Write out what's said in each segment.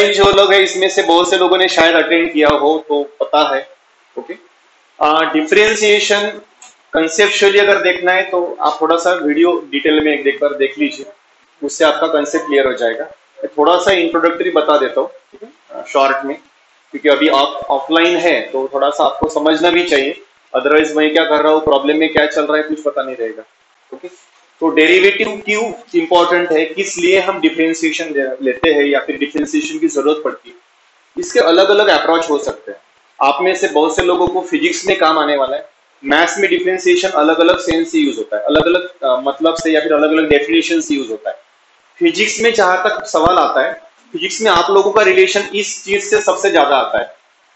Offline जो लोग है इसमें से बहुत से लोगों ने शायद अटेंड किया हो तो पता है। ओके, डिफरेंशिएशन कंसेप्चुअली अगर देखना है तो आप थोड़ा सा वीडियो डिटेल में एक बार देख लीजिए, उससे आपका कंसेप्ट क्लियर हो जाएगा। मैं थोड़ा सा इंट्रोडक्टरी बता देता हूँ, ठीक है, शॉर्ट में, क्योंकि अभी आप ऑफलाइन है तो थोड़ा सा आपको समझना भी चाहिए, अदरवाइज मैं क्या कर रहा हूँ, प्रॉब्लम में क्या चल रहा है, कुछ पता नहीं रहेगा। ओके, तो डेरिवेटिव क्यों इंपॉर्टेंट है, किस लिए हम डिफरेंशिएशन लेते हैं या फिर डिफरेंशिएशन की जरूरत पड़ती है, इसके अलग अलग अप्रोच हो सकते हैं। आप में से बहुत से लोगों को फिजिक्स में काम आने वाला है, मैथ्स में डिफरेंशिएशन अलग अलग सेंस से यूज होता है, अलग अलग मतलब से या फिर अलग अलग डेफिनेशन से यूज होता है। फिजिक्स में जहां तक सवाल आता है, फिजिक्स में आप लोगों का रिलेशन इस चीज से सबसे ज्यादा आता है,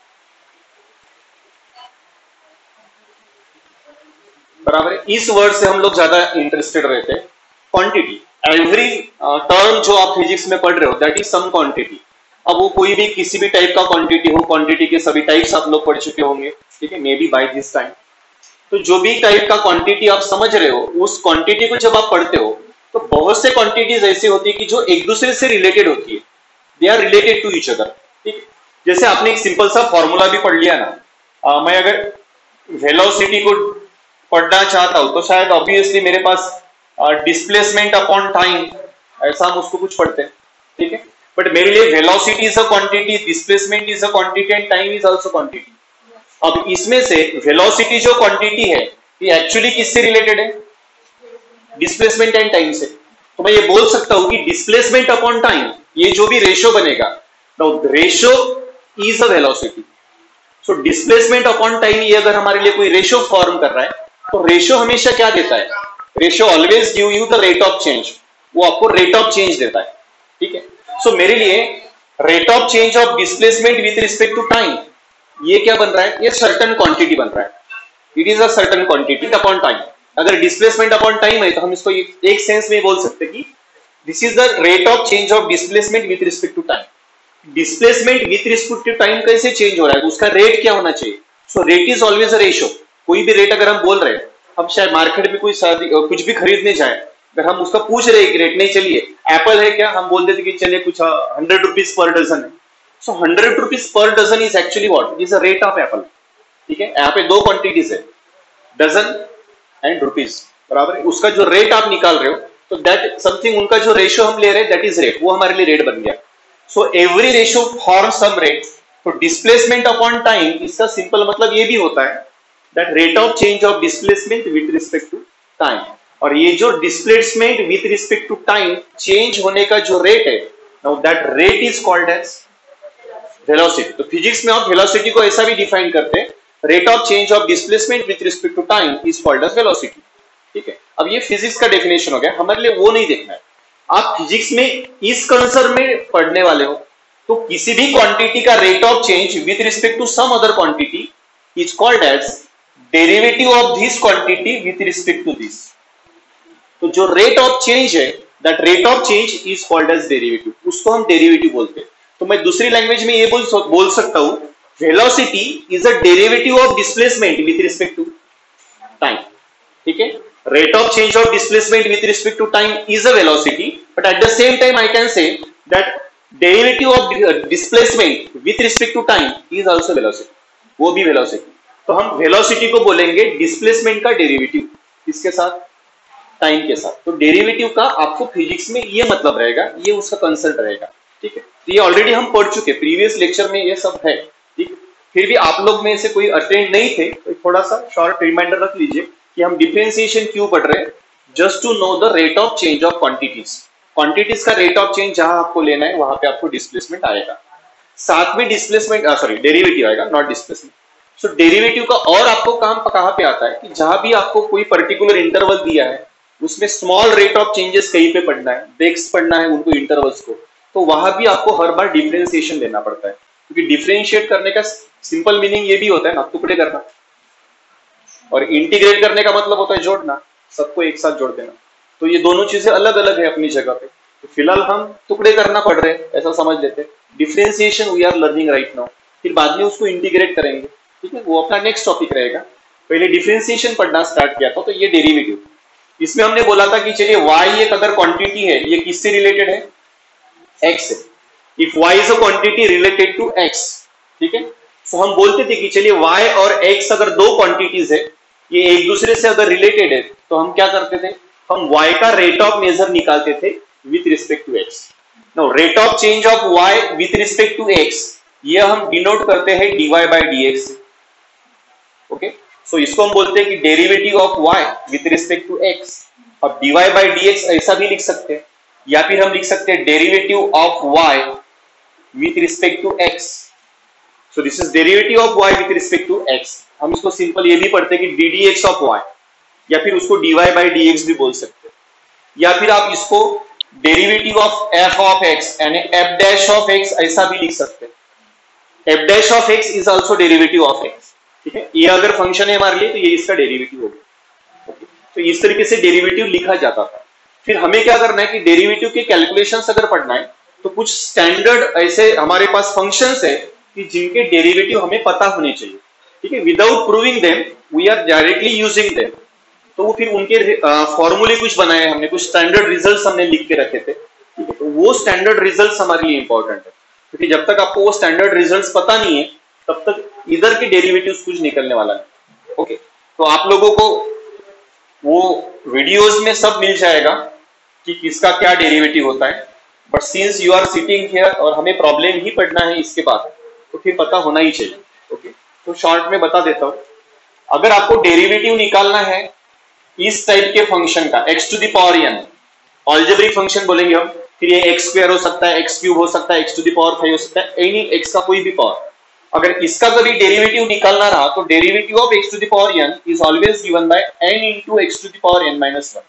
बराबर है। इस वर्ड से हम लोग ज्यादा इंटरेस्टेड रहते हैं, क्वांटिटी। एवरी टर्म जो आप फिजिक्स में पढ़ रहे हो दैट इज सम क्वांटिटी। अब वो कोई भी किसी भी टाइप का क्वांटिटी हो, क्वांटिटी के सभी टाइप्स आप लोग पढ़ चुके होंगे, ठीक है, may be by this time. तो जो भी टाइप का क्वांटिटी आप समझ रहे हो, उस क्वांटिटी को जब आप पढ़ते हो तो बहुत से क्वांटिटीज ऐसी होती है कि जो एक दूसरे से रिलेटेड होती है, they are related to each other, ठीक। जैसे आपने एक सिंपल सा फॉर्मूला भी पढ़ लिया ना, मैं अगर वेलोसिटी को पढ़ना चाहता हूं तो शायद ऑब्वियसली मेरे पास डिस्प्लेसमेंट अपॉन टाइम, ऐसा हम उसको कुछ पढ़ते हैं, ठीक है। बट मेरे लिए velocity is a quantity, displacement is a quantity and time is also quantity. अब इसमें से वेलोसिटी जो क्वांटिटी है ये एक्चुअली किससे रिलेटेड है, डिस्प्लेसमेंट एंड टाइम से। तो मैं ये बोल सकता हूं कि डिस्प्लेसमेंट अपॉन टाइम, ये जो भी रेशियो बनेगा, now ratio is a velocity. So displacement upon time, ये अगर हमारे लिए कोई रेशियो फॉर्म कर रहा है तो रेशियो हमेशा क्या देता है, ratio always give you the rate of change, वो आपको रेट ऑफ चेंज देता है, ठीक है। सो मेरे लिए rate of change of displacement with respect to time, ये क्या बन रहा है, ये सर्टेन क्वांटिटी बन रहा है, it is a certain quantity upon time. अगर डिस्प्लेसमेंट अपॉन टाइम है तो हम इसको एक सेंस में बोल सकते हैं कि this is the rate of change of displacement with respect to time. Displacement with respect to time कैसे चेंज हो रहा है, उसका रेट क्या होना चाहिए। So rate is always a ratio. कोई भी रेट अगर हम बोल रहे हैं, हम शायद मार्केट में कोई कुछ भी खरीदने जाए, अगर हम उसका पूछ रहे हैं कि रेट, नहीं चलिए एप्पल है क्या, हम बोल देते कि चलिए कुछ 100 रुपीज पर डजन है। So 100 rupees per dozen is actually what, is a rate of apple, ठीक है। यहाँ पे दो क्वांटिटीज है, डजन एंड रुपीज, बराबर है। उसका जो रेट आप निकाल रहे हो तो दैट समथिंग, उनका जो रेशियो हम ले रहे हैं दैट इज रेट, वो हमारे लिए रेट बन गया। So every ratio form some rate. तो डिस्प्लेसमेंट अपॉन टाइम, इसका सिंपल मतलब ये भी होता है that rate of change of displacement with respect to time. और ये जो displacement with respect to time change होने का जो रेट है, now that rate is called as velocity. तो फिजिक्स में आप वेलोसिटी को ऐसा भी डिफाइन करते हैं, rate of change of displacement with respect to time is called as velocity, ठीक है। अब ये फिजिक्स का डेफिनेशन हो गया, हमारे लिए वो नहीं देखना है। आप फिजिक्स में इस कंसर्न में पढ़ने वाले हो तो किसी भी क्वांटिटी का rate of change with respect to some other quantity is called as derivative of this quantity with respect to this. तो जो रेट ऑफ चेंज है, that rate of change is called as derivative, उसको हम derivative बोलते हैं। तो मैं दूसरी लैंग्वेज में ये बोल सकता हूं, velocity is a derivative of displacement with respect to time, ठीक है। Rate of change of displacement with respect to time is a velocity, but at the same time I can say that derivative of displacement with respect to time is also velocity, वो भी velocity. तो हम velocity को बोलेंगे displacement का derivative, इसके साथ, time के साथ। तो डेरिवेटिव का आपको फिजिक्स में ये मतलब रहेगा, ये उसका कंसेप्ट रहेगा, ठीक है। तो ये ऑलरेडी हम पढ़ चुके, प्रीवियस लेक्चर में ये सब है, ठीक। फिर भी आप लोग में से कोई अटेंड नहीं थे तो थोड़ा सा शॉर्ट रिमाइंडर रख लीजिए कि हम डिफरेंशिएशन क्यों पढ़ रहे हैं, just to know the rate of change of quantities. Quantities का रेट ऑफ चेंज जहां आपको लेना है वहां पे आपको डिस्प्लेसमेंट आएगा, साथ में डिस्प्लेसमेंट डेरिवेटिव आएगा, नॉट डिस्प्लेसमेंट। सो डेरिवेटिव का और आपको काम कहां पे आता है कि जहां भी आपको कोई पर्टिकुलर इंटरवल दिया है उसमें स्मॉल रेट ऑफ चेंजेस कहीं पे पढ़ना है, डेक्स पढ़ना है उनको, इंटरवल्स को, तो वहां भी आपको हर बार डिफरेंशिएशन लेना पड़ता है, क्योंकि डिफरेंशिएट करने का सिंपल मीनिंग ये भी होता है ना, टुकड़े करना, और इंटीग्रेट करने का मतलब होता है जोड़ना, सबको एक साथ जोड़ देना। तो ये दोनों चीजें अलग अलग है अपनी जगह पे। तो फिलहाल हम टुकड़े करना पड़ रहे हैं, ऐसा समझ लेते हैं। Differentiation we are learning right now, फिर बाद में उसको इंटीग्रेट करेंगे, ठीक है, वो अपना नेक्स्ट टॉपिक रहेगा। पहले डिफरेंशिएशन पढ़ना स्टार्ट किया था, तो ये डेरिवेटिव, इसमें हमने बोला था कि चलिए y एक अगर क्वांटिटी है, ये किससे रिलेटेड है, x से। If y is a quantity related to x, ठीक है। तो हम बोलते थे कि चलिए y और x अगर दो क्वांटिटीज है, ये एक दूसरे से अगर रिलेटेड है, तो हम क्या करते थे, हम y का रेट ऑफ मेजर निकालते थे with respect to x। No, rate of change of y with respect to x, ये हम डिनोट करते हैं dy by dx। Okay, so इसको हम बोलते हैं कि derivative of y with respect to x। अब dy बाय dx ऐसा भी लिख सकते हैं, या फिर हम लिख सकते हैं derivative of y with respect to x। So this is derivative of y with respect to x। हम इसको सिंपल ये भी पढ़ते हैं कि ddx ऑफ y, या फिर उसको dy बाय dx भी बोल सकते हैं, या फिर आप इसको derivative of f of x यानी f डैश ऑफ x ऐसा भी लिख सकते हैं। f dash of x is also derivative of x, ठीक है। ये अगर फंक्शन है हमारे लिए तो ये इसका डेरिवेटिव हो गया। तो इस तरीके से डेरिवेटिव लिखा जाता था। फिर हमें क्या करना है कि डेरिवेटिव के कैलकुलेशंस अगर पढ़ना है तो कुछ स्टैंडर्ड ऐसे हमारे पास फंक्शंस है कि जिनके डेरिवेटिव हमें पता होने चाहिए, ठीक है। Without proving them we are directly using them. तो वो फिर उनके फॉर्मूले कुछ बनाए हमने, कुछ स्टैंडर्ड रिजल्ट्स हमने लिख के रखे थे, ठीक है। तो वो स्टैंडर्ड रिजल्ट्स हमारे लिए इंपॉर्टेंट है, क्योंकि जब तक आपको वो स्टैंडर्ड रिजल्ट्स पता नहीं है तब तक इधर के डेरिवेटिव्स कुछ निकलने वाला नहीं। ओके, तो आप लोगों को वो वीडियोस में सब मिल जाएगा कि किसका क्या डेरिवेटिव होता है, but since you are sitting here और हमें प्रॉब्लम ही पढ़ना है इसके बाद, तो फिर पता होना ही चाहिए। ओके, तो शॉर्ट में बता देता हूं, अगर आपको डेरिवेटिव निकालना है इस टाइप के फंक्शन का x to the power n, algebraic function बोलेंगे हम, फिर ये x स्क्वायर हो सकता है, x क्यूब हो सकता है, x टू द पावर 5 हो सकता है, एनी x का कोई भी पावर। अगर इसका कभी डेरिवेटिव निकालना रहा तो derivative of x to the power n is always given by n into x to the power n minus 1।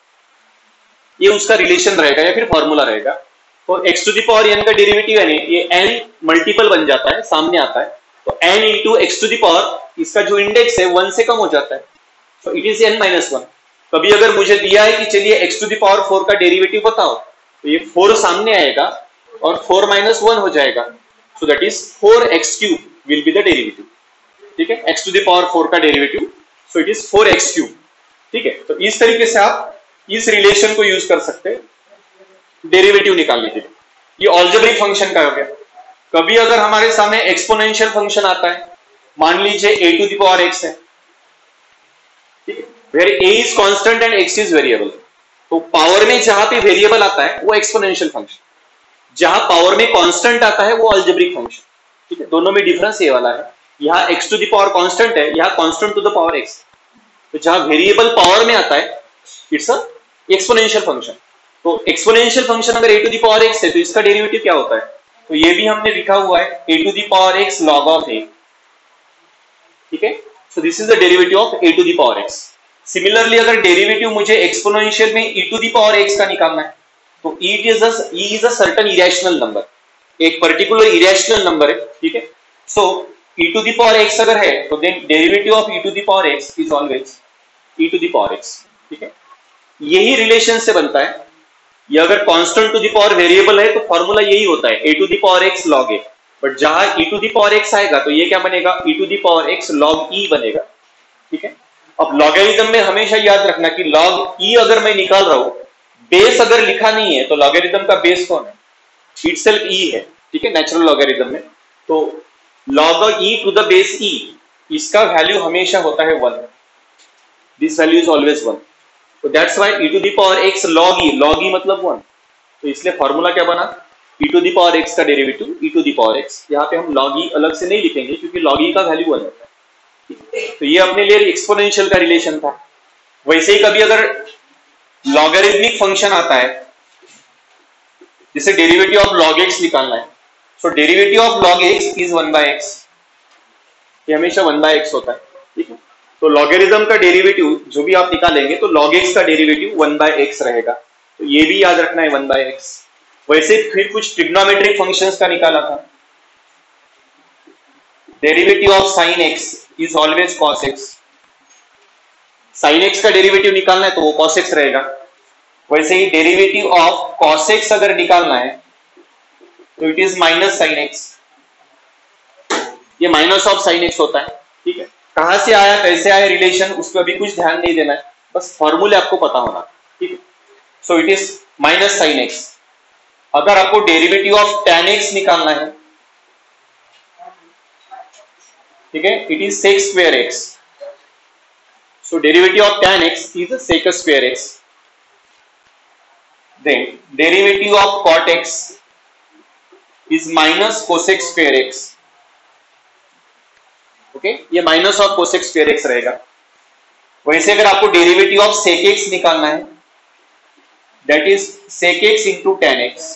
ये उसका रिलेशन रहेगा या फिर फॉर्मूला रहेगा। तो x to the power n का डेरिवेटिव है, ये n मल्टीपल बन जाता है, सामने आता है, तो n into x to the power, इसका जो इंडेक्स है 1 से कम हो जाता है, तो इट इज n minus 1। कभी अगर मुझे दिया है कि चलिए x टू द पावर 4 का डेरिवेटिव बताओ, तो ये 4 सामने आएगा और 4 minus 1 हो जाएगा, so that is 4x cube will be the derivative, ठीक है। x टू द पावर 4 का derivative, so it is 4x cube, ठीक है। तो इस तरीके से आप इस रिलेशन को यूज कर सकते हैं डेरिवेटिव निकालने के लिए। ये अलजेब्रिक फंक्शन का हो गया। कभी अगर हमारे सामने एक्सपोनेंशियल फंक्शन आता है, मान लीजिए a to the power x है, ठीक है, where a is constant and x is variable. तो पावर में जहां पे वेरिएबल आता है वो एक्सपोनेंशियल फंक्शन, जहां पावर में कांस्टेंट आता है वो अलजेब्रिक फंक्शन, ठीक है। दोनों में डिफरेंस ये वाला है, यहाँ x to the power constant है, यहाँ constant to the power x। तो जहां वेरिएबल पावर में आता है इट्स अ एक्सपोनेंशियल फंक्शन। तो एक्सपोनेंशियल फंक्शन अगर a to the power x है तो इसका डेरिवेटिव क्या होता है, तो ये भी हमने लिखा हुआ है a to the power x log of a, ठीक है। So this is the derivative of a to the power x। Similarly अगर डेरिवेटिव मुझे एक्सपोनेंशियल में e to the power x का निकालना है, तो e is a certain irrational number, एक पर्टिकुलर इरेशनल नंबर है, ठीक है। So e to the power x अगर है तो then derivative of e to the power x is always e to the power x, ठीक है। यही रिलेशन से बनता है। ये अगर constant to the power variable है तो फॉर्मूला यही होता है a to the power x log a, but जहां e to the power x आएगा तो ये क्या बनेगा, e to the power x log e बनेगा, ठीक है। अब लॉगरिथम में हमेशा याद रखना कि log e अगर मैं निकाल रहा हूं, बेस अगर लिखा नहीं है तो लॉगरिथम का बेस कौन है, इटसेल्फ e है, ठीक है, नेचुरल लॉगरिथम में। तो log e to the base e, इसका वैल्यू हमेशा होता है 1, दिस वैल्यू इज ऑलवेज 1। तो that's why e to the power x log e मतलब 1। तो इसलिए फॉर्मूला क्या बना, e to the power x का derivative e to the power x। यहाँ पे हम log e अलग से नहीं लिखेंगे क्योंकि log e का वैल्यू 1 होता है। तो ये अपने लिए एक्सपोनेंशियल का रिलेशन था। वैसे ही कभी अगर लॉगरिथमिक फंक्शन आता है, जिसे डेरिवेटिव ऑफ log x निकालना है, so derivative of log x is 1/x, ये हमेशा 1/x होता है, ठीक है। तो लॉगरिथम का डेरिवेटिव जो भी आप निकालेंगे तो log x का डेरिवेटिव 1/x रहेगा, तो ये भी याद रखना है 1/x। वैसे फिर कुछ ट्रिग्नोमेट्रिक फंक्शंस का निकाला था, derivative of sin x is always cos x। sin x का डेरिवेटिव निकालना है तो वो cos x रहेगा। वैसे ही डेरिवेटिव ऑफ cos x अगर निकालना है तो it is minus sin x, ये माइनस ऑफ sin x होता है, ठीक है। कहां से आया, कैसे आया रिलेशन, उस पर अभी कुछ ध्यान नहीं देना है, बस फॉर्मूले आपको पता होना, ठीक है। So it is minus sin x, अगर आपको डेरिवेटिव ऑफ tan x निकालना है, ठीक है, it is sec square x. So derivative of tan x is sec square x. Then derivative of cot x is minus cosec square x. Okay, ये minus of cosec square x रहेगा. वैसे अगर आपको derivative of sec x निकालना है, that is sec x into tan x.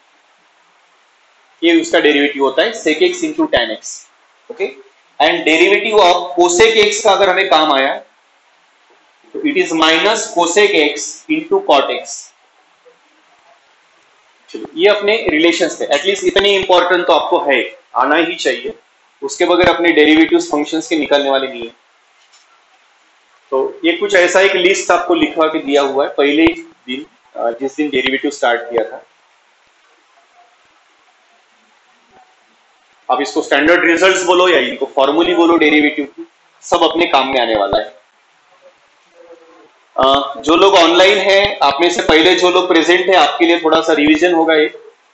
ये उसका derivative होता है sec x into tan x. Okay, and derivative of cosec x का अगर हमें काम आया तो it is minus cosec x into cot x. ये अपने रिलेशंस थे. एटलीस्ट इतनी इंपॉर्टेंट तो आपको है, आना ही चाहिए. उसके बगैर अपने डेरिवेटिव्स फंक्शंस के निकालने वाले नहीं है. तो ये कुछ ऐसा एक लिस्ट आपको लिखवा के दिया हुआ है पहले दिन, जिस दिन डेरिवेटिव स्टार्ट किया था. आप इसको स्टैंडर्ड रिजल्ट्स बोलो या इनको फॉर्मूली बोलो, डेरिवेटिव सब अपने काम में आने वाला है. जो लोग ऑनलाइन हैं, आप में से पहले जो लोग प्रेजेंट है, आपके लिए थोड़ा सा रिवीजन होगा. ये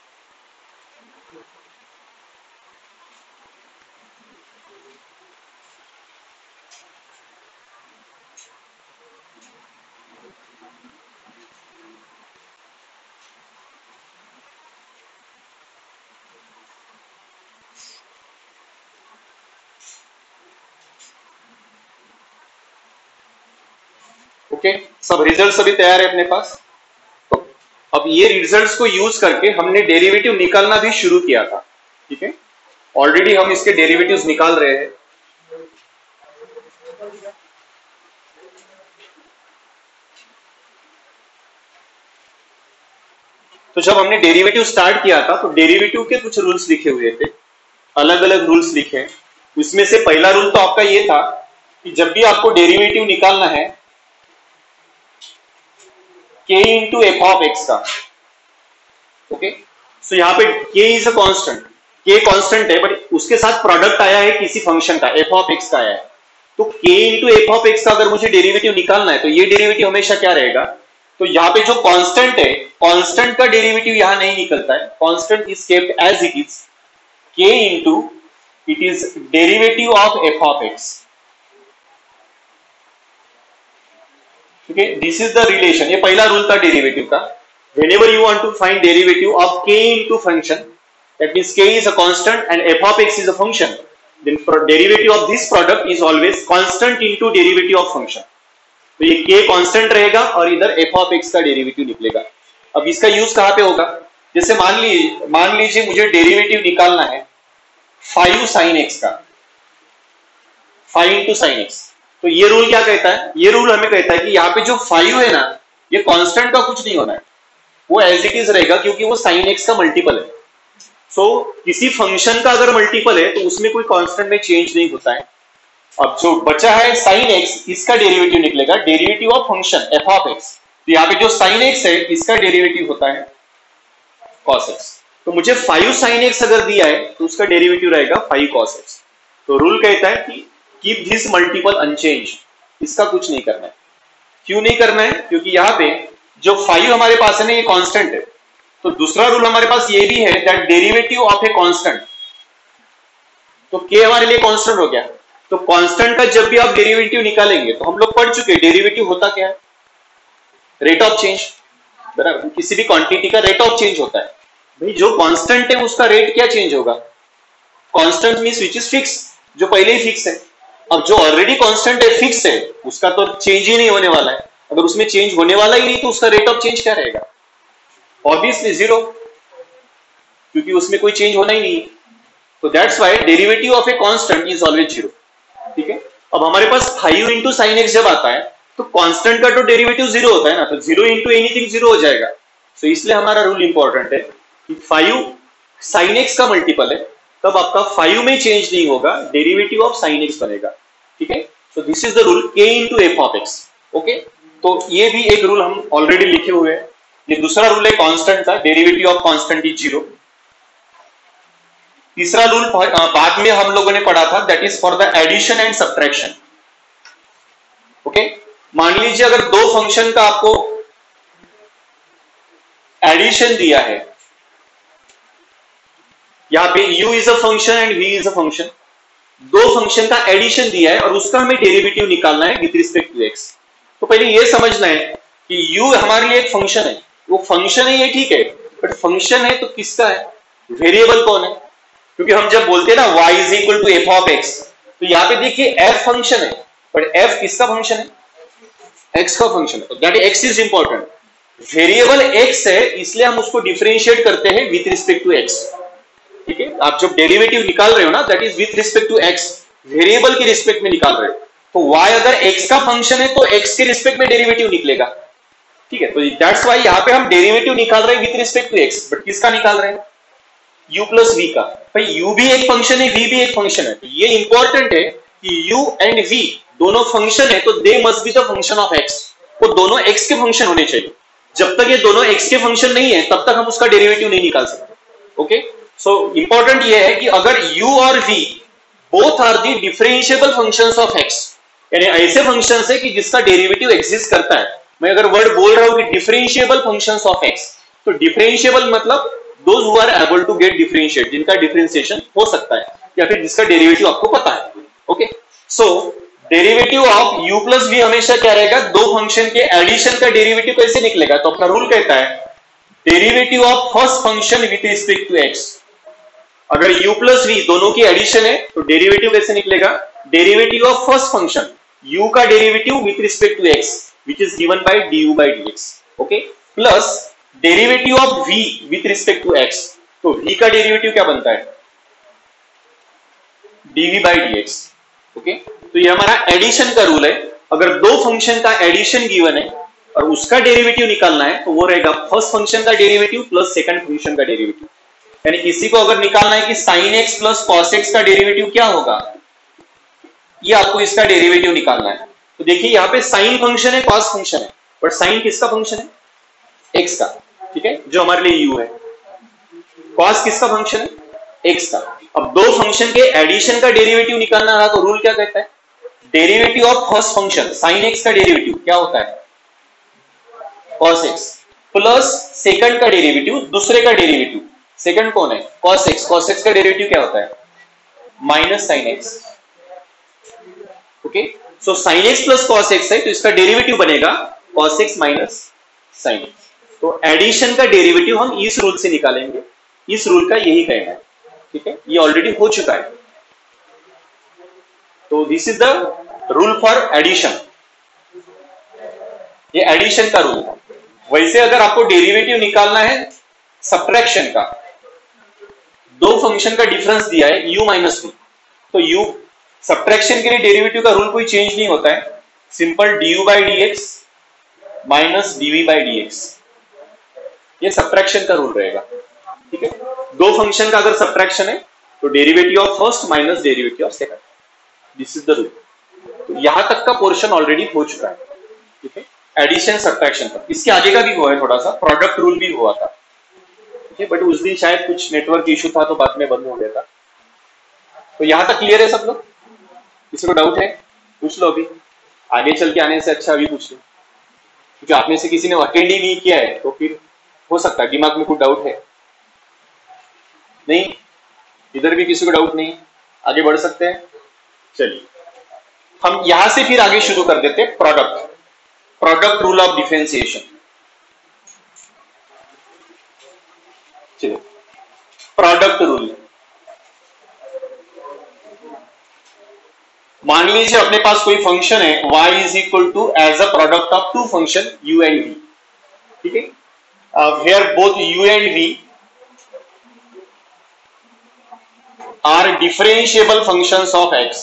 ओके, सब रिजल्ट्स अभी तैयार है अपने पास. तो अब ये रिजल्ट्स को यूज करके हमने डेरिवेटिव निकालना भी शुरू किया था. ठीक है, ऑलरेडी हम इसके डेरिवेटिव्स निकाल रहे हैं. तो जब हमने डेरिवेटिव स्टार्ट किया था तो डेरिवेटिव के कुछ रूल्स लिखे हुए थे, अलग अलग रूल्स लिखे. उसमें से पहला रूल तो आपका ये था कि जब भी आपको डेरिवेटिव निकालना है k into f of x का. ओके, सो यहाँ पे k is a constant, k constant है, बट उसके साथ प्रोडक्ट आया है किसी फंक्शन का, एफ ऑफ एक्स का आया है. तो k into f of x का अगर मुझे डेरिवेटिव निकालना है तो ये डेरिवेटिव हमेशा क्या रहेगा, तो यहाँ पे जो कांस्टेंट है, कांस्टेंट का डेरिवेटिव यहाँ नहीं निकलता है. Constant is kept as it is, k into it is derivative of f of x. ठीक है, दिस इज द रिलेशन. ये पहला रूल था डेरिवेटिव का. Whenever you want to find derivative of k into function, that means k is a constant and f of x is a function, then derivative of this product is always constant into derivative of function. तो ये k constant रहेगा और इधर f of x का derivative निकलेगा. अब इसका use कहां पे होगा, जैसे मान लीजिए मुझे डेरिवेटिव निकालना है 5 sin x का, 5 इंटू साइन x. तो ये रूल क्या कहता है, ये रूल हमें कहता है कि यहाँ पे जो 5 है ना, ये कांस्टेंट का कुछ नहीं होना है, वो एज इट इज रहेगा क्योंकि वो sin x का मल्टीपल है. सो किसी फंक्शन का अगर मल्टीपल है तो उसमें कोई कांस्टेंट में चेंज नहीं होता है. अब जो बचा है sin x, इसका डेरिवेटिव निकलेगा derivative of function f of x. तो यहाँ पे जो sin x है इसका डेरिवेटिव होता है cos x. तो मुझे 5 sin x अगर दिया है तो उसका डेरिवेटिव रहेगा 5 cos x. तो रूल कहता है कि कीप दिस मल्टीपल अनचेंज, इसका कुछ नहीं करना है. क्यों नहीं करना है, क्योंकि यहाँ पे जो 5 हमारे पास है ना, ये कांस्टेंट है. तो दूसरा रूल हमारे पास ये भी है that derivative of a constant, तो k हमारे लिए कांस्टेंट हो गया. तो कांस्टेंट का जब भी आप डेरिवेटिव निकालेंगे, तो हम लोग पढ़ चुके हैं डेरिवेटिव होता क्या है, रेट ऑफ चेंज. बराबर, किसी भी क्वांटिटी का रेट ऑफ चेंज होता है. भाई जो कांस्टेंट है उसका रेट क्या चेंज होगा, constant means which is fix, जो पहले ही फिक्स है. अब जो ऑलरेडी कांस्टेंट है, फिक्स है, उसका तो चेंज ही नहीं होने वाला है. अगर उसमें चेंज होने वाला ही नहीं तो उसका रेट ऑफ चेंज क्या रहेगा, ऑब्वियसली 0, क्योंकि उसमें कोई चेंज होना ही नहीं है. तो that's why derivative of a constant is always 0. ठीक है, अब हमारे पास 5 इंटू साइन एक्स जब आता है तो कांस्टेंट का तो डेरिवेटिव 0 होता है ना, तो 0 इंटू एनीथिंग 0 हो जाएगा. तो इसलिए हमारा रूल इंपॉर्टेंट है कि 5 साइन एक्स का मल्टीपल है, तब आपका 5 में चेंज नहीं होगा, डेरिवेटिव ऑफ साइन एक्स बनेगा. ठीक है, so this is the rule k into f of x. Okay, तो ये भी एक रूल हम ऑलरेडी लिखे हुए हैं. ये दूसरा रूल है कांस्टेंट का, डेरिवेटिव ऑफ कांस्टेंट इज 0. तीसरा रूल बाद में हम लोगों ने पढ़ा था, that is for the addition and subtraction. Okay, मान लीजिए अगर दो फंक्शन का आपको एडिशन दिया है, यहाँ पे u is a function and v is a function, दो फंक्शन का एडिशन दिया है और उसका हमें डेरिवेटिव निकालना है विद रिस्पेक्ट टू x। तो पहले ये समझना है कि u हमारे लिए एक फंक्शन है, वो फंक्शन है ये ठीक है, बट फंक्शन है तो किसका है, वेरिएबल कौन है? क्योंकि हम जब बोलते हैं ना y is equal to f of x, तो यहाँ पे देखिए f फंक्शन है, बट f किसका फंक्शन है, x का फंक्शन है, तो that x is important. Variable x है इसलिए हम उसको डिफरेंशिएट करते हैं विथ रिस्पेक्ट टू x, ठीक है। आप जब डेरिवेटिव निकाल रहे हो ना, that is with respect to x, variable के रिस्पेक्ट में निकाल रहे हो, तो y अगर x का फंक्शन है तो x के रिस्पेक्ट में डेरिवेटिव निकलेगा, ठीक है। तो दैट्स व्हाई यहाँ पे हम डेरिवेटिव निकाल रहे हैं with respect to x, but किसका निकाल रहे हैं, u प्लस v का। भाई u भी एक फंक्शन है, v भी एक फंक्शन है, तो ये इंपॉर्टेंट है कि u एंड v दोनों फंक्शन है, तो they must be the function of x, वो दोनों x के फंक्शन होने चाहिए। जब तक ये दोनों x के फंक्शन नहीं है तब तक हम उसका डेरिवेटिव नहीं निकाल सकते, ओके। सो इंपॉर्टेंट ये है कि अगर u और v both are the differentiable functions of x, यानी ऐसे फंक्शंस है कि जिसका डेरिवेटिव एग्जिस्ट करता है। मैं अगर वर्ड बोल रहा हूं कि डिफरेंशिएबल फंक्शंस ऑफ x, तो डिफरेंशिएबल मतलब those who are able to get differentiate, जिनका डिफरेंशिएशन हो सकता है या फिर जिसका डेरिवेटिव आपको पता है, okay. So derivative of u plus v हमेशा क्या रहेगा, दो फंक्शन के एडिशन का डेरिवेटिव कैसे निकलेगा, तो अपना रूल कहता है derivative of first function with respect to x। अगर u प्लस v दोनों की एडिशन है तो डेरिवेटिव कैसे निकलेगा, derivative of first function u का derivative with respect to x which is given by du by dx, okay, plus derivative of v with respect to x, तो v का derivative क्या बनता है, dv by dx, ओके। तो ये हमारा addition का रूल है। अगर दो फंक्शन का एडिशन गिवन है और उसका डेरिवेटिव निकालना है तो वो रहेगा फर्स्ट फंक्शन का डेरिवेटिव प्लस सेकंड फंक्शन का डेरिवेटिव। यानी किसी को अगर निकालना है कि sin x plus cos x का डेरिवेटिव क्या होगा, ये आपको इसका डेरिवेटिव निकालना है। तो देखिए यहाँ पे साइन फंक्शन है, कॉस फंक्शन है, बट साइन किसका फंक्शन है, x का, ठीक है, जो हमारे लिए u है। कॉस किसका फंक्शन है, x का। अब दो फंक्शन के एडिशन का डेरिवेटिव निकालना रहा तो रूल क्या कहता है, derivative of first function sine x का डेरिवेटिव क्या होता है, cos x, प्लस सेकंड का डेरिवेटिव, दूसरे का डेरिवेटिव, सेकंड कौन है, cos x, cos x का डेरिवेटिव क्या होता है, minus sine x, okay. So sin x plus cos x है तो इसका डेरिवेटिव बनेगा cos x minus sin x। तो एडिशन का डेरिवेटिव हम इस रूल से निकालेंगे, इस रूल का यही कहना है, ठीक है, ये ऑलरेडी हो चुका है। तो this is the rule for addition, ये एडिशन का रूल है। वैसे अगर आपको डेरिवेटिव निकालना है सब्ट्रैक्शन का, दो फंक्शन का डिफरेंस दिया है u माइनस v, तो u सब्ट्रैक्शन के लिए डेरिवेटिव का रूल कोई चेंज नहीं होता है, simple du by dx minus dv by dx, ये सब्ट्रैक्शन का रूल रहेगा, ठीक है। दो फंक्शन का अगर सब्ट्रैक्शन है तो derivative of first minus derivative of second, this is the rule. तो यहां तक का पोर्शन ऑलरेडी हो चुका है, ठीक है, एडिशन सब्ट्रैक्शन का। इसके आगे का भी हुआ है, थोड़ा सा प्रोडक्ट रूल भी हुआ था, ठीक है, बट उस दिन शायद कुछ नेटवर्क इशू था तो बाद में बंद हो गया था। तो यहां तक क्लियर है सब लोग, किसी को डाउट है पूछ लो, अभी आगे चल के आने से अच्छा अभी पूछ लो, क्योंकि आप में से किसी ने अटेंड ही नहीं किया है तो फिर हो सकता है दिमाग में कुछ डाउट है। नहीं, इधर भी किसी को डाउट नहीं, आगे बढ़ सकते हैं। चलिए हम यहां से फिर आगे शुरू कर देते हैं, प्रोडक्ट रूल ऑफ डिफरेंशिएशन। चलिए प्रोडक्ट रूल, मान लीजिए अपने पास कोई फंक्शन है y is equal to as a product of two function u and v, ठीक है, where both u and v are differentiable functions of x,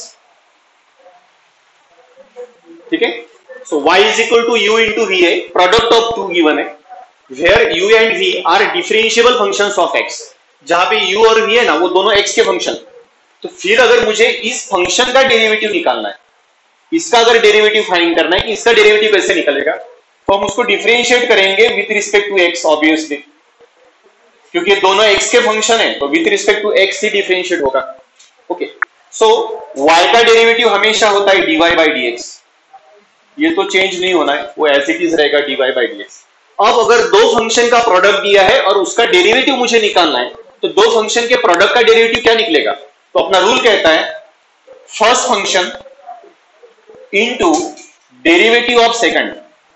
ठीक है। सो y is equal to u into v है, product of two given है, where u and v are differentiable functions of x, जहां पे u और v है ना वो दोनों x के फंक्शन। तो फिर अगर मुझे इस फंक्शन का डेरिवेटिव निकालना है, इसका अगर डेरिवेटिव फाइंड करना है कि इसका डेरिवेटिव कैसे निकलेगा, तो हम उसको डिफरेंशिएट करेंगे with respect to x, obviously, क्योंकि दोनों x के फंक्शन है तो विथ रिस्पेक्ट टू x ही डिफरेंशिएट होगा, ओके। सो y का डेरिवेटिव हमेशा होता है dy by dx, ये तो चेंज नहीं होना है, वो एज इट इज रहेगा dy by dx। अब अगर दो फंक्शन का प्रोडक्ट दिया है और उसका डेरिवेटिव मुझे निकालना है तो दो फंक्शन के प्रोडक्ट का डेरिवेटिव क्या निकलेगा? तो अपना रूल कहता है first function into derivative of second,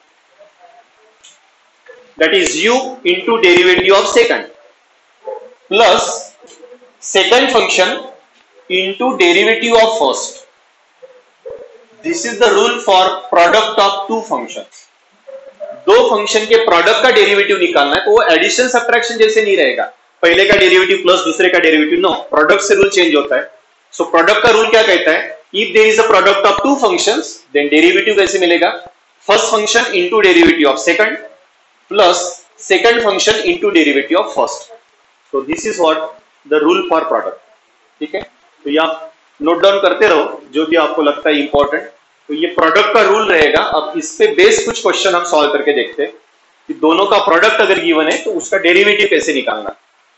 that is u into derivative of second plus second function into derivative of first. This is the rule for product of two functions. दो function के product का derivative निकालना है तो वो addition subtraction जैसे नहीं रहेगा, पहले का डेरिवेटिव प्लस दूसरे का डेरिवेटिव, नो, प्रोडक्ट से रूल चेंज होता है. सो प्रोडक्ट का रूल क्या कहता है? If there is a product of two functions then derivative कैसे मिलेगा? First function into derivative of second plus second function into derivative of first. So this is what the rule for product. ठीक है, तो ये आप note down करते रहो जो भी आपको लगता है इंपॉर्टेंट. तो ये प्रोडक्ट का रूल रहेगा. अब इस पे बेस कुछ क्वेश्चन हम सॉल्व करके देखते हैं कि दोनों का प्रोडक्ट अगर गिवन है तो उसका डेरिवेटिव कैसे निकालना.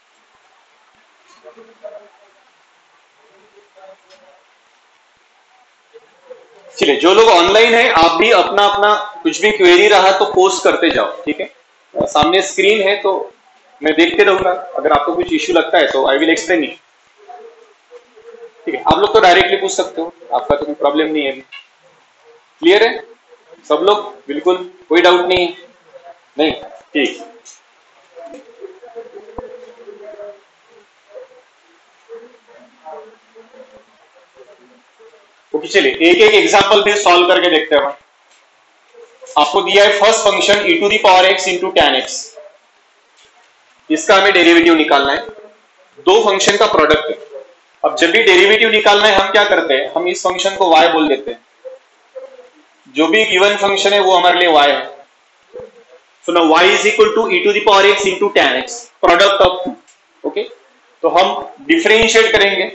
चलिए, जो लोग ऑनलाइन है आप भी अपना अपना कुछ भी क्वेरी रहा तो पोस्ट करते जाओ. ठीक है, सामने स्क्रीन है तो मैं देखते रहूंगा. अगर आपको कुछ इश्यू लगता है तो आई विल एक्सप्लेन इट. ठीक है, आप लोग तो डायरेक्टली पूछ सकते हो, आपका तो कोई प्रॉब्लम नहीं है. अभी क्लियर है सब लोग? बिल्कुल कोई डाउट नहीं है? नहीं, ठीक. ओके, चलिए एक एक एग्जांपल फिर सॉल्व करके देखते हैं. आपको दिया है first function e to the power x into tan x, इसका हमें डेरिवेटिव निकालना है. दो फंक्शन का प्रोडक्ट है. अब जब भी डेरिवेटिव निकालना है हम क्या करते हैं? हम इस फंक्शन को y बोल देते हैं. जो भी गिवन फंक्शन है वो हमारे लिए y है. So now y is equal to e to the power x into tan x, product of two. Okay, तो हम डिफरेंशिएट करेंगे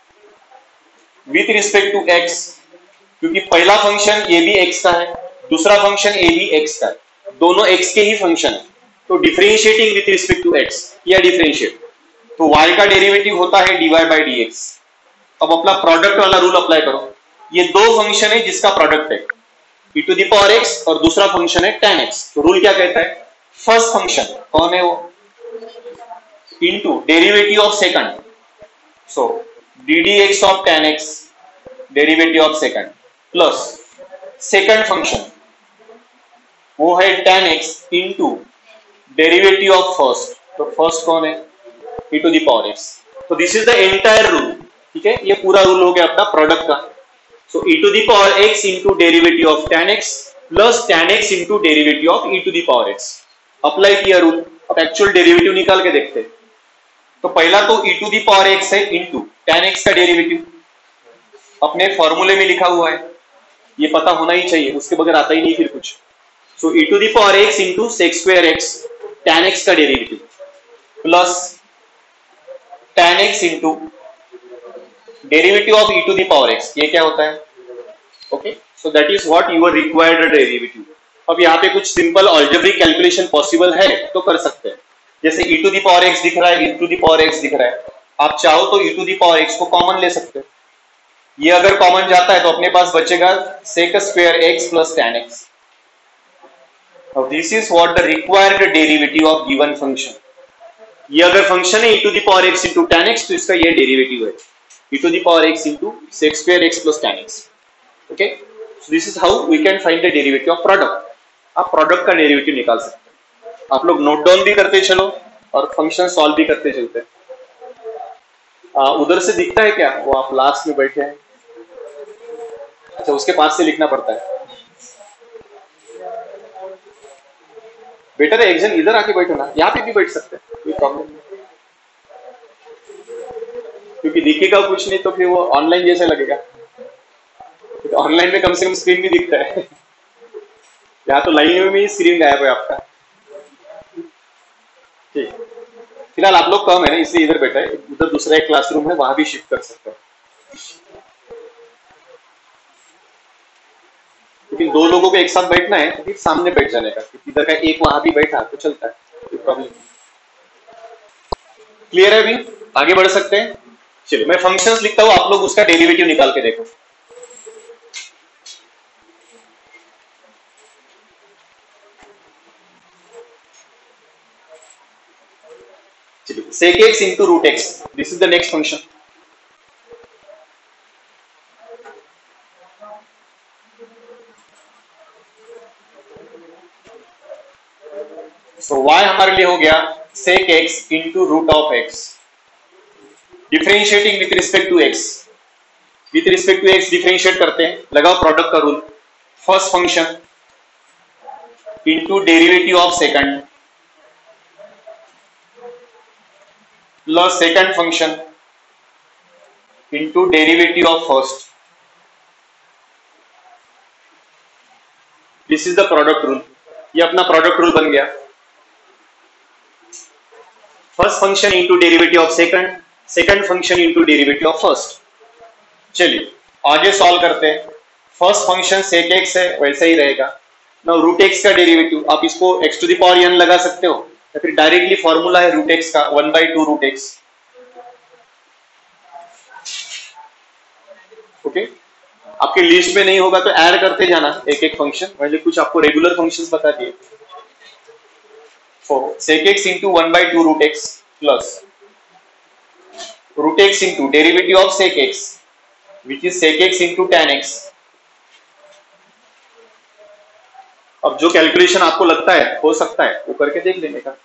विथ रिस्पेक्ट टू x, क्योंकि पहला फंक्शन ये भी x का है, दूसरा फंक्शन ए भी x का है, दोनों x के ही फंक्शन है. तो differentiating with respect to x या डिफरेंशिएट, तो y का डेरिवेटिव होता है dy बाई dx. अब अपना प्रोडक्ट वाला रूल अप्लाई करो. ये दो फंक्शन है जिसका प्रोडक्ट है e to the power x और दूसरा फंक्शन है tan x. तो रूल क्या कहता है? फर्स्ट फंक्शन कौन है वो? Into derivative of second. So ddx of tan x derivative of second plus second function वो है tan x into derivative of first. तो फर्स्ट कौन है? e to the power x. तो this is the entire rule. ठीक है, ये पूरा रूल हो गया अपना प्रोडक्ट का. So e to the power x into derivative of tan x plus tan x into derivative of e to the power x. Apply किया रूल. अब एक्चुअल डेरिवेटिव निकाल के देखते हैं. तो पहला तो e to the power x है इंटू tan x का डेरिवेटिव अपने फॉर्मूले में लिखा हुआ है, ये पता होना ही चाहिए, उसके बगैर आता ही नहीं फिर कुछ. So e to the power x into sec square x tan x का derivative plus tan x into derivative of e to the power x, ये क्या होता है? Okay, so that is what your required derivative. अब यहाँ पे कुछ simple algebraic calculation possible है तो कर सकते हैं. जैसे e to the power x दिख रहा है, e to the power x दिख रहा है, आप चाहो तो e to the power x को कॉमन ले सकते हैं. ये अगर कॉमन जाता है तो अपने पास बचेगा sec square x plus tan x. This is what the required derivative of given function. ये अगर फंक्शन है e to the power x into tan x तो इसका ये डेरिवेटिव है e to the power x into sec square x plus tan x. Okay, so this is how we can find the derivative of product. आप product का derivative निकाल सकते हैं. आप लोग नोट डाउन भी करते चलो और फंक्शन सॉल्व भी करते चलते हैं. उधर से दिखता है क्या? वो आप लास्ट में बैठे हैं. अच्छा, उसके पास से लिखना पड़ता है. बेटर है एक जन इधर आके बैठो ना, यहाँ पे भी बैठ सकते हैं, कोई प्रॉब्लम नहीं. क्योंकि दिखेगा कुछ नहीं तो फिर वो ऑनलाइन जैसा लगेगा. ऑनलाइन में कम से कम स्क्रीन भी दिखता है. यहाँ तो लाइन में ही स्क्रीन गायब है आपका. ठीक, फिलहाल आप लोग कम है ना इसलिए इधर बैठा है. उधर दूसरा एक क्लासरूम है, वहां भी शिफ्ट कर सकते हैं. लेकिन दो लोगों को एक साथ बैठना है तो फिर सामने बैठ जाने का, इधर का एक वहां भी बैठा तो चलता है, कोई प्रॉब्लम नहीं. क्लियर है? अभी आगे बढ़ सकते हैं. चलिए मैं फंक्शंस लिखता हूं, आप लोग उसका डेरिवेटिव निकाल के देखो. चलिए sec x into root x, this is the next function. So y हमारे लिए हो गया sec x into root of x. Differentiating with respect to x. With respect to x differentiate करते हैं, लगाओ प्रोडक्ट का rule. First function into derivative of second plus second function into derivative of first. This is the product rule. ये अपना product rule बन गया. First function into derivative of second, second function into derivative of first. चलिए आगे solve करते हैं. First function सेक x है, वैसा ही रहेगा. नाउ रूट एक्स का डेरिवेटिव आप इसको x to the power n लगा सकते हो, या फिर डायरेक्टली फॉर्मूला है रूट एक्स का 1/2 रूट एक्स. ओके, आपके लिस्ट में नहीं होगा तो ऐड करते जाना एक एक फंक्शन. मैंने कुछ आपको रेगुलर फंक्शंस बता दिए. sec x into 1/2 root x plus root x into derivative of sec x, which is sec x into tan x. अब जो कैलकुलेशन आपको लगता है हो सकता है वो करके देख लेने का.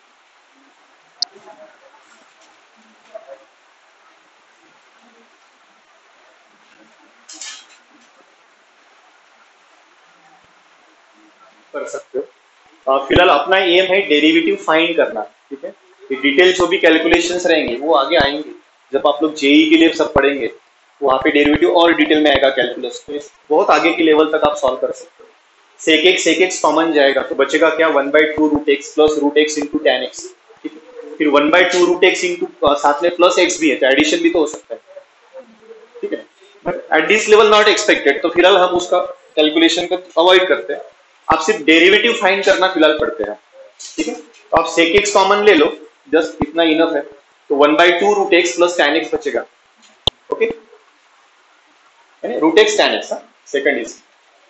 कर सकते हो. फिलहाल अपना एम है डेरिवेटिव फाइंड करना. ठीक है, ये डिटेल जो भी कैलकुलेशंस रहेंगे वो आगे आएंगे जब आप लोग जेई के लिए सब पढ़ेंगे. वहां पे डेरिवेटिव और डिटेल में आएगा कैलकुलस. तो बहुत आगे के लेवल तक आप सॉल्व कर सकते हो. सेक एक्स कॉमन जाएगा तो बचेगा क्या 1/2 root x plus root x into tan x. ठीक है, फिर 1/2 रूट एक्स इंटू साथ में प्लस एक्स भी है तो एडिशन भी तो हो सकता है. ठीक है, but at this level not expected, तो फिलहाल हम उसका कैलकुलेशन को अवॉइड करते हैं. आप सिर्फ डेरिवेटिव फाइंड करना फिलहाल पढ़ते हैं. ठीक है, तो आप सेक एक्स कॉमन ले लो, जस्ट इतना इनफ है. तो 1/2 root x plus tan x बचेगा. Okay, root x tan x. Second is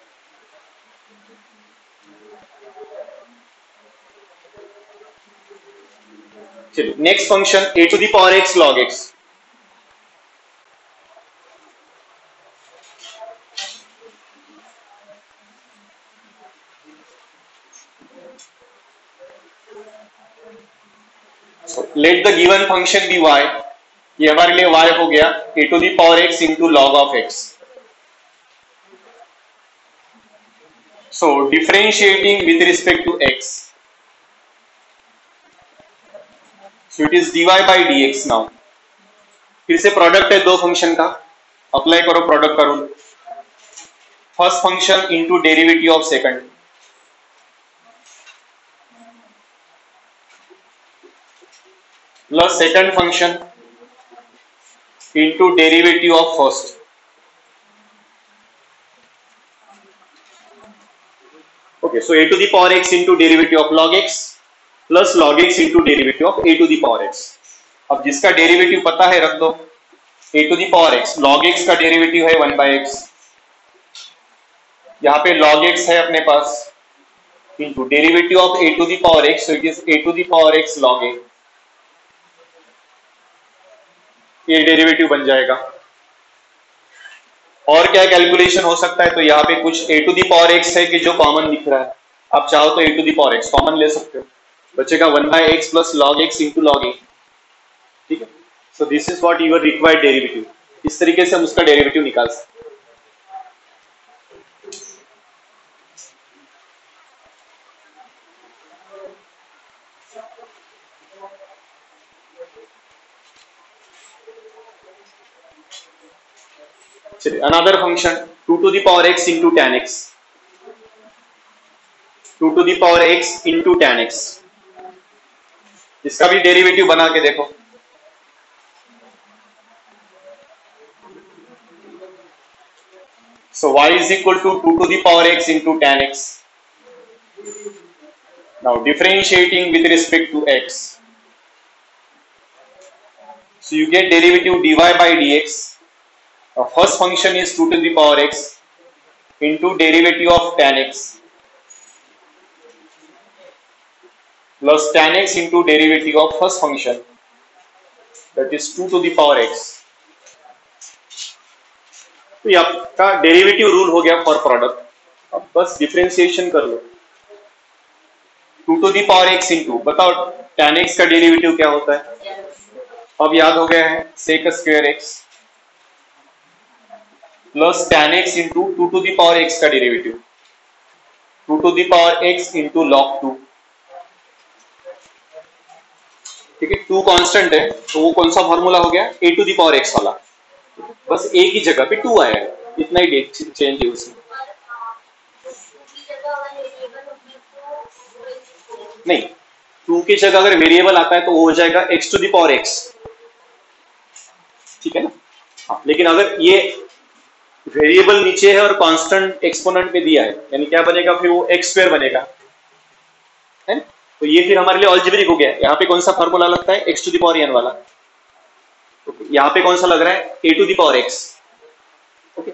चलिए next function a to the power x log x. Let the given function be y. ये हमारे लिए y हो गया a to the power x into log of x. So differentiating with respect to x, so it is dy by dx. Now फिर से product है दो function का, अप्लाई करो प्रोडक्ट का rule. First function into derivative of second plus second function into derivative of first. Okay, so a to the power x into derivative of log x plus log x into derivative of a to the power x. अब जिसका derivative पता है रख दो. a to the power x, log x का derivative है 1/x. यहाँ पे log x है अपने पास into derivative of a to the power x, so it is a to the power x log a. ये डेरिवेटिव बन जाएगा. और क्या कैलकुलेशन हो सकता है, तो यहाँ पे कुछ a to the power x है कि जो कॉमन दिख रहा है. आप चाहो तो a to the power x common ले सकते हो, बचेगा 1/x plus log x into log a. ठीक है, so this is what your required derivative. इस तरीके से हम उसका डेरिवेटिव निकाल सकते हैं. चलिए another function 2 to the power x into tan x. 2 to the power x into tan x, इसका भी डेरिवेटिव बना के देखो. So y is equal to 2 to the power x into tan x. Now differentiating with respect to x, so you get derivative dy by dx. Now first function is 2 to the power x into derivative of tan x. Plus tan x into derivative of first function that is 2 to the power x। तो ये आपका derivative rule हो गया for product. अब बस differentiation कर लो। 2 to the power x into, बताओ tan x का डेरिवेटिव क्या होता है? अब याद हो गया है, sec square x plus tan x into 2 to the power x का derivative 2 to the power x into log 2। ठीक है, 2 कांस्टेंट है तो वो कौन सा फॉर्मूला हो गया? a to the power x वाला। बस a की जगह पे 2 आया है, इतना ही चेंज है उसमें। नहीं, 2 की जगह अगर वेरिएबल आता है तो वो हो जाएगा x to the power x। ठीक है ना? हाँ, लेकिन अगर ये वेरिएबल नीचे है और कांस्टेंट एक्सपोनेंट पे दिया है, यानी क्या बनेगा फिर? वो x स्क्वायर बनेगा, है? तो ये फिर हमारे लिए अलजेब्रिक हो गया। यहाँ पे कौन सा फॉर्मूला लगता है? x to the power n वाला। यहाँ पे कौन सा लग रहा है? a to the power x। Okay,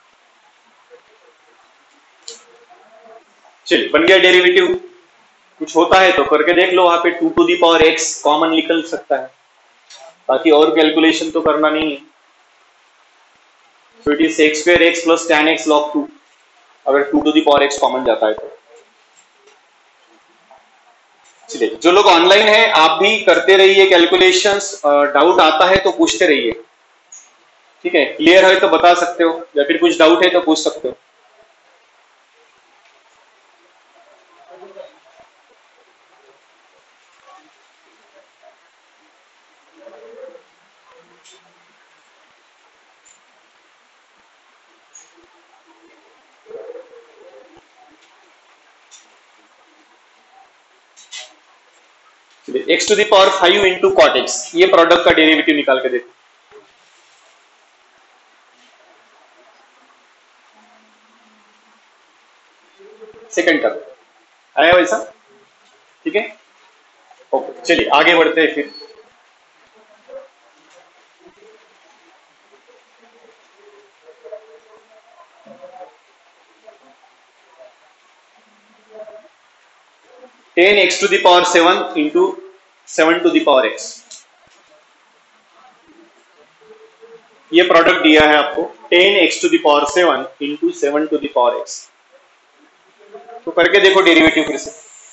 चलिए बन गया डेरिवेटिव। कुछ होता है तो करके देख लो, वहां पे 2 to the power x common निकल सकता है, बाकी और कैलकुलेशन तो करना नहीं है। तो it is sec square x plus tan x log 2, अगर 2 to the power x common जाता है तो। चलिए, जो लोग ऑनलाइन है आप भी करते रहिए कैलकुलेशंस, डाउट आता है तो पूछते रहिए। ठीक है, क्लियर है तो बता सकते हो, या फिर कुछ डाउट है तो पूछ सकते हो। x to the power 5 into cot x, ये प्रोडक्ट का डेरिवेटिव निकाल के देखो। सेकंड का आया वैसा? ठीक है, ओके, चलिए आगे बढ़ते हैं फिर। Ten x to the power 7 into 7 to the power x, ये प्रोडक्ट दिया है आपको 10 x to the power 7 into 7 to the power x। तो करके देखो डेरिवेटिव फिर से।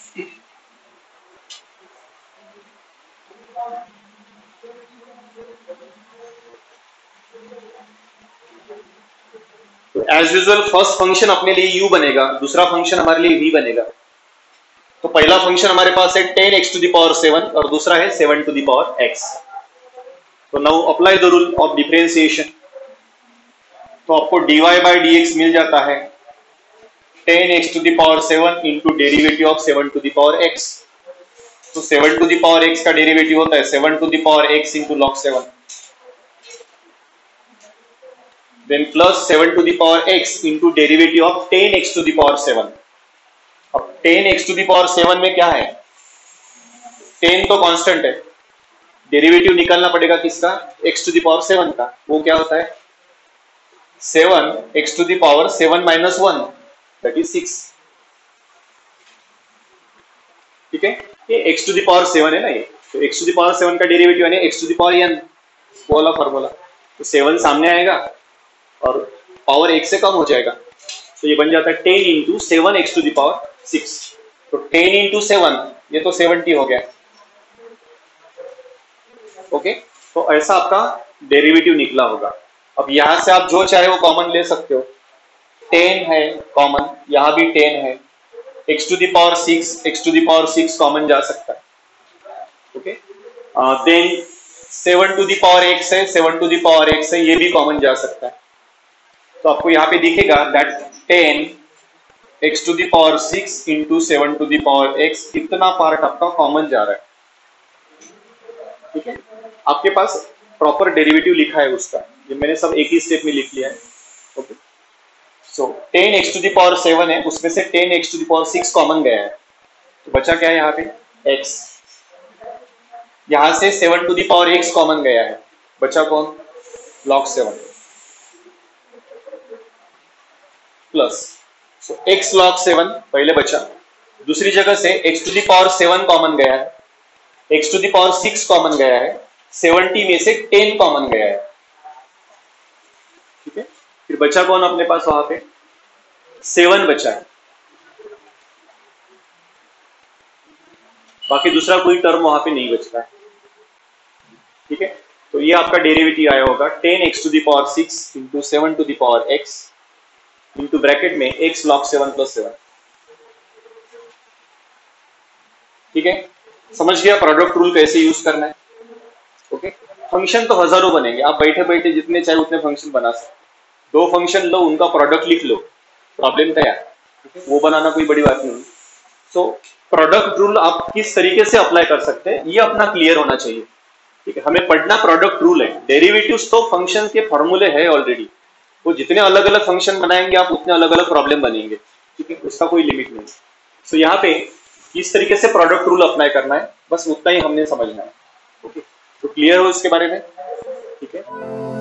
तो एज यूजुअल फर्स्ट फंक्शन अपने लिए u बनेगा, दूसरा फंक्शन हमारे लिए v बनेगा। तो पहला फंक्शन हमारे पास है 10 एक्स टू दी पावर 7 और दूसरा है 7 टू दी पावर x। तो now apply the rule of differentiation. तो आपको dy बाई dx मिल जाता है 10 x to the power 7 into derivative of 7 to the power x। तो 7 टू दी पावर x का डेरिवेटिव होता है 7 to the power x into log 7, then plus 7 to the power x into derivative of 10 x to the power 7। अब 10 x to the power 7 में क्या है? 10 तो constant है, डेरिवेटिव निकालना पड़ेगा किसका? x टू दी पावर 7 का। वो क्या होता है? 7 x to the power 7 minus 1 that is 6। ठीक है, ये x टू दी पावर 7 है ना, ये तो x टू दी पावर 7 का डेरिवेटिव है x to the power n, वो वाला फॉर्मूला। तो 7 सामने आएगा और पावर 1 से कम हो जाएगा, तो ये बन जाता है 10 into 7 x to the power 6। तो 10 इंटू 7, ये तो 70 हो गया। ओके, तो ऐसा आपका डेरिवेटिव निकला होगा। अब यहां से आप जो चाहे वो कॉमन ले सकते हो। 10 है कॉमन, यहां भी 10 है, x to the power 6, x to the power 6 common जा सकता है। Okay, then 7 to the power x है, 7 टू दी पावर x है, ये भी कॉमन जा सकता है। तो आपको यहाँ पे दिखेगा that 10 x to the power 6 into 7 to the power x, इतना पार्ट आपका कॉमन जा रहा है। ठीक है, आपके पास प्रॉपर डेरिवेटिव लिखा है उसका, ये मैंने सब एक ही स्टेप में लिख लिया है। Okay, so 10 x to the power 7 है, उसमें से 10 x to the power 6 common गया है, तो बचा क्या है यहाँ पे? x। यहां से 7 to the power x common गया है, बचा कौन? log 7 plus, so x log 7 पहले बचा, दूसरी जगह से x to the power 7 common गया है, x to the power 6 common गया है, 70 में से 10 कॉमन गया है। ठीक है, फिर बचा कौन अपने पास वहां पे? 7 बचा है, बाकी दूसरा कोई टर्म वहां पे नहीं बचता है। ठीक है, तो ये आपका डेरिवेटिव आया होगा 10x to the power 6 into 7 to the power x into bracket में x log 7 प्लस 7। ठीक है, समझ गया प्रोडक्ट रूल कैसे यूज करना है। ओके, फंक्शन तो हजारों बनेंगे, आप बैठे बैठे जितने चाहे उतने फंक्शन बना सकते। 2 फंक्शन लो, उनका प्रोडक्ट लिख लो, प्रॉब्लम क्या है, वो बनाना कोई बड़ी बात नहीं। सो प्रोडक्ट रूल आप किस तरीके से अप्लाई कर सकते हैं ये अपना क्लियर होना चाहिए। ठीक है, हमें पढ़ना प्रोडक्ट रूल है। डेरिवेटिव्स तो फंक्शन के फॉर्मूले है ऑलरेडी, वो जितने अलग अलग फंक्शन बनाएंगे आप उतने अलग अलग प्रॉब्लम बनेंगे। ठीक है, उसका कोई लिमिट नहीं। सो यहाँ पे किस तरीके से प्रोडक्ट रूल अप्लाई करना है, बस उतना ही हमने समझना है। ओके, तो क्लियर हो इसके बारे में। ठीक है।